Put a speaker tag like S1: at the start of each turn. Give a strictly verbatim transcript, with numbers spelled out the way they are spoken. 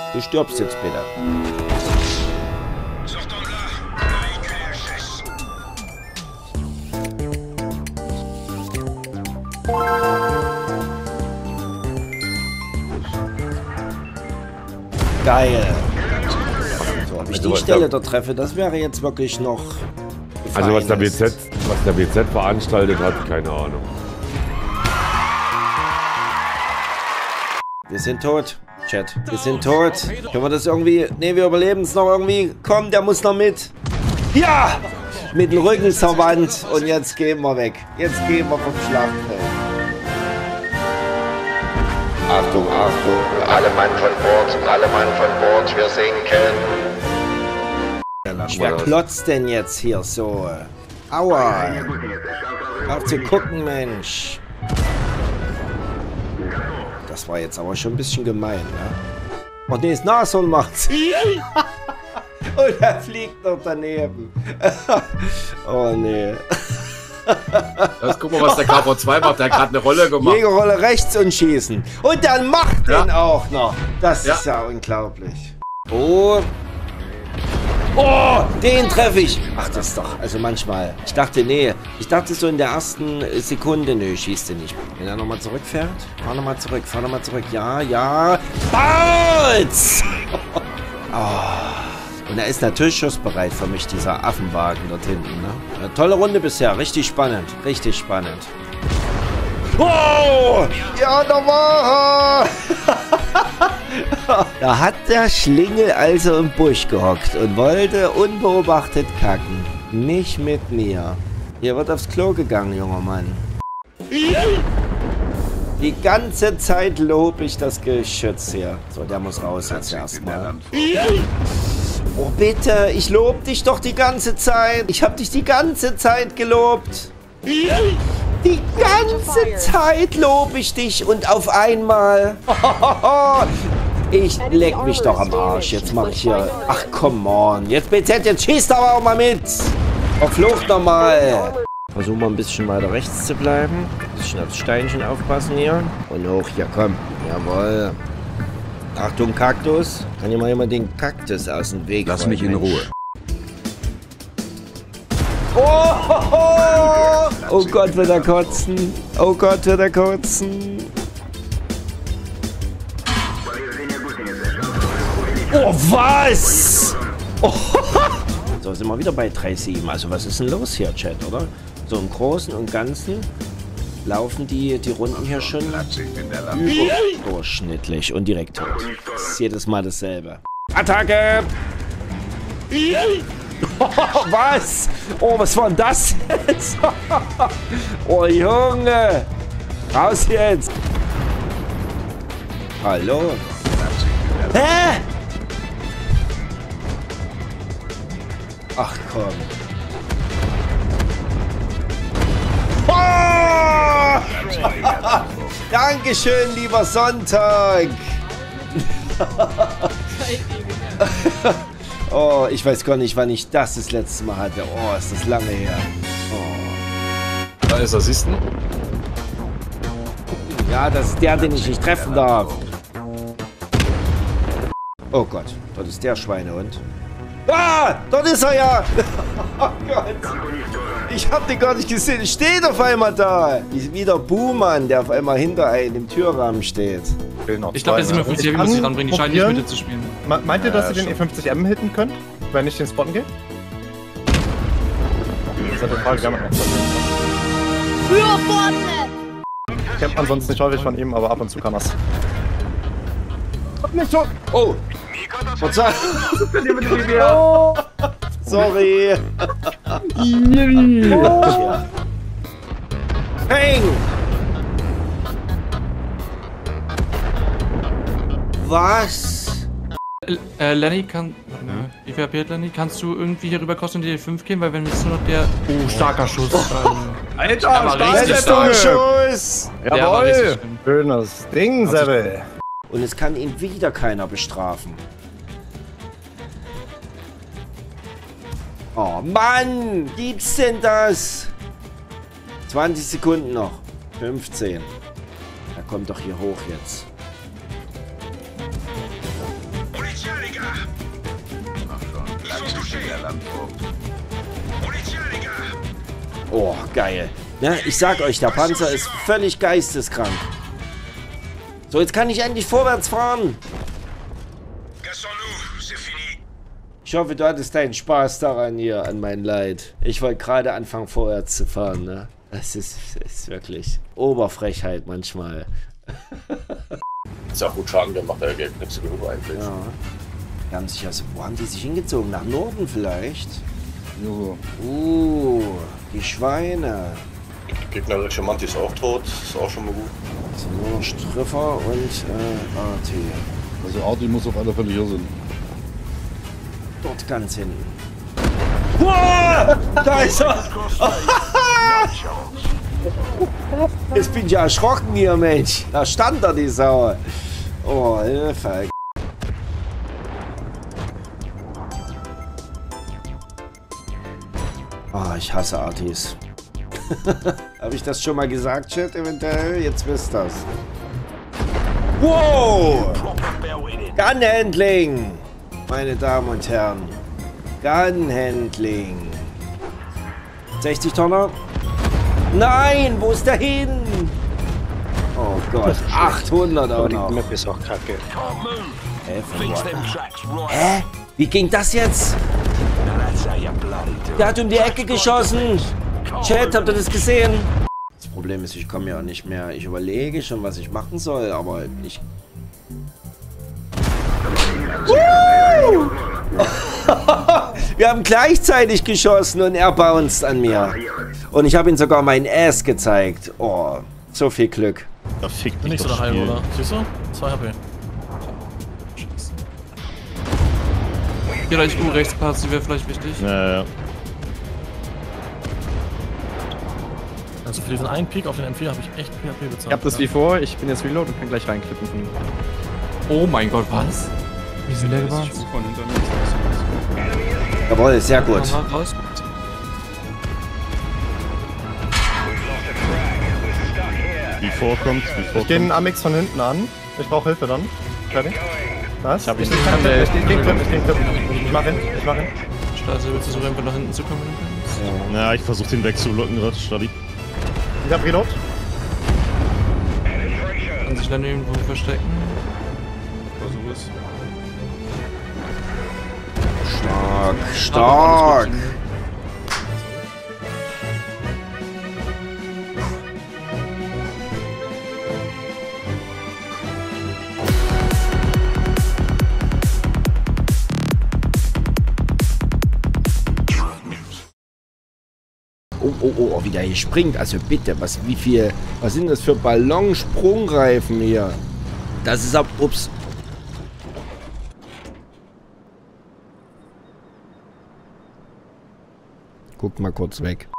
S1: Du stirbst jetzt bitte. Geil. So, ob ich die Stelle da treffe, das wäre jetzt wirklich noch...
S2: Also was der B Z, was der B Z veranstaltet hat, keine Ahnung.
S1: Wir sind tot, Chat. Wir sind tot. Können wir das irgendwie... Ne, wir überleben es noch irgendwie. Komm, der muss noch mit. Ja! Mit dem Rücken zur Wand. Und jetzt gehen wir weg. Jetzt gehen wir vom Schlachtfeld.
S3: Achtung, Achtung, alle Mann von Bord, alle Mann von Bord, wir sinken.
S1: Wer klotzt denn jetzt hier so? Aua! Auf zu gucken, Mensch. Das war jetzt aber schon ein bisschen gemein, ne? Oh ne, das Nashorn macht's. Und er fliegt noch daneben. Oh ne.
S4: Jetzt guck mal, was der K V zwei macht. Der hat gerade eine Rolle gemacht.
S1: Jägerrolle rechts und schießen. Und dann macht
S4: ja.
S1: den auch noch. Das ja. ist ja unglaublich. Oh. Oh, den treffe ich. Ach, das ist doch, also manchmal. Ich dachte, nee. Ich dachte so in der ersten Sekunde, nö, schießt er nicht. Wenn er nochmal zurückfährt. Fahr nochmal zurück, fahr nochmal zurück. Ja, ja. Balz! Oh. Und er ist natürlich schussbereit für mich, dieser Affenwagen dort hinten. Ne? Eine tolle Runde bisher. Richtig spannend. Richtig spannend. Oh! Ja, da war er! Da hat der Schlingel also im Busch gehockt und wollte unbeobachtet kacken. Nicht mit mir. Hier wird aufs Klo gegangen, junger Mann. Die ganze Zeit lobe ich das Geschütz hier. So, der muss raus jetzt erstmal. Oh, bitte, ich lobe dich doch die ganze Zeit. Ich habe dich die ganze Zeit gelobt. Die ganze Zeit lobe ich dich und auf einmal... Ich leck mich doch am Arsch. Jetzt mach ich hier... Ach, come on. Jetzt B Z, jetzt schießt aber auch mal mit. Auf Flucht nochmal. Versuchen wir ein bisschen weiter rechts zu bleiben. Ein bisschen aufs Steinchen aufpassen hier. Und hoch, ja komm. Jawohl. Achtung, Kaktus. Kann hier mal jemand den Kaktus aus dem Weg
S4: Lass mich in Ruhe.
S1: Oh, ho, ho. Oh Gott, wird er kotzen. Oh Gott, wird er kotzen. Oh, was? Oh. So, sind wir wieder bei drei sieben. Also, was ist denn los hier, Chat, oder? So im Großen und Ganzen laufen die, die Runden hier schon überdurchschnittlich und direkt tot. Das ist jedes Mal dasselbe. Attacke! Oh, was? Oh, was war denn das jetzt? Oh, Junge! Raus jetzt! Hallo? Hä? Ach komm. Oh! Dankeschön, lieber Sonntag! Oh, ich weiß gar nicht, wann ich das das letzte Mal hatte. Oh, ist das lange her. Oh.
S4: Da ist er, siehst du?
S1: Ja, das ist der, den ich nicht treffen darf. Oh Gott, dort ist der Schweinehund. Ah, dort ist er ja. Oh Gott. Ich hab den gar nicht gesehen. Steht auf einmal da. Ist wieder Buhmann, der auf einmal hinter einem im Türrahmen steht.
S5: Ich glaube, das ist immer viel sehr, wie muss ich ranbringen. Die scheinen nicht Mitte zu spielen.
S6: Meint ihr, dass ihr den E fünfzig M hitten könnt, wenn ich den spotten gehe? Das ist halt die Frage, gerne.
S7: Für Fortnite!
S6: Kennt man sonst nicht häufig von ihm, aber ab und zu kann das.
S1: Nicht so. Oh! Verzeih. Oh. Sorry. Peng! Was?
S5: Äh, Lenny kann... Warte mal, wie viel H P hat Lenny? Kannst du irgendwie hier rüber crossen und die fünf gehen? Weil wenn jetzt nur noch der... Oh, starker Schuss. Oh.
S6: Alter,
S5: starker
S6: starker
S1: Schuss!
S6: Jawohl! Schönes Ding, Sebel.
S1: Und es kann ihn wieder keiner bestrafen. Oh Mann! Gibt's denn das? zwanzig Sekunden noch. fünfzehn. Er kommt doch hier hoch jetzt. Oh, geil. Ja, ich sag euch, der Panzer ist völlig geisteskrank. So, jetzt kann ich endlich vorwärts fahren. Ich hoffe, du hattest deinen Spaß daran hier, an mein Leid. Ich wollte gerade anfangen, vorwärts zu fahren, ne? Das ist, ist wirklich Oberfrechheit manchmal.
S8: Ist auch gut Schaden gemacht, der Geld nichts genug eigentlich.
S1: Ja. Die haben sich also, wo haben die sich hingezogen? Nach Norden vielleicht?
S9: Jo.
S1: Uh, die Schweine.
S8: Gegnerische Manti ist auch tot, ist auch schon mal gut.
S1: Also nur noch Striffer und äh, A T.
S9: Also Arti muss auf alle Fälle hier sind.
S1: Dort ganz hinten. Wow, da ist er! Jetzt bin ich ja erschrocken hier, Mensch. Da stand er, die Sau. Oh, Hilfe. Ah, ich hasse Artis. Habe ich das schon mal gesagt, Chat? Eventuell? Jetzt wisst das. Wow! Gunhandling! Meine Damen und Herren. Gunhandling. sechzig Tonner. Nein, wo ist der hin? Oh Gott, achthundert auch noch.
S10: Die Map ist auch kacke.
S1: Hä, von wo? Hä? Wie ging das jetzt? Der hat um die Ecke geschossen. Chat, habt ihr das gesehen? Das Problem ist, ich komme ja nicht mehr. Ich überlege schon, was ich machen soll, aber ich... Uh! Wir haben gleichzeitig geschossen und er bounced an mir. Und ich habe ihm sogar meinen Ass gezeigt. Oh, so viel Glück.
S11: Da fickt mich
S5: Nicht so
S11: das
S5: daheim,
S11: Spiel.
S5: oder? Siehst du? zwei H P. Hier gleich U rechts passt, die wäre vielleicht wichtig.
S11: Ja, ja.
S5: Also für diesen einen Peak auf den M vier habe ich echt P H P bezahlt.
S6: Ich hab das wie vor, ich bin jetzt reload und kann gleich reinklippen von ihm.
S5: Oh mein Gott, was? Wie sind der gewarnt?
S1: Jawohl, sehr gut.
S11: Wie vorkommt, wie
S6: Ich gehe
S11: vorkommt.
S6: den Amix von hinten an. Ich brauche Hilfe dann. Fertig? Was?
S5: Ich hab ihn
S6: ich
S5: nicht.
S6: kann der, ich stehe Clip, ich stehe Clip. Ich mach hin, ich mach hin.
S5: Also willst du so einfach nach hinten zu kommen?
S11: Ja, ich versuche den wegzulocken gerade, Stadi.
S6: Ich hab reload.
S5: Kann sich dann irgendwo verstecken.
S4: Versuch es.
S1: Stark, stark. Oh, oh, oh, oh, wie der hier springt. Also bitte, was, wie viel, was sind das für Ballonsprungreifen hier? Das ist ab, ups. Guckt mal kurz weg.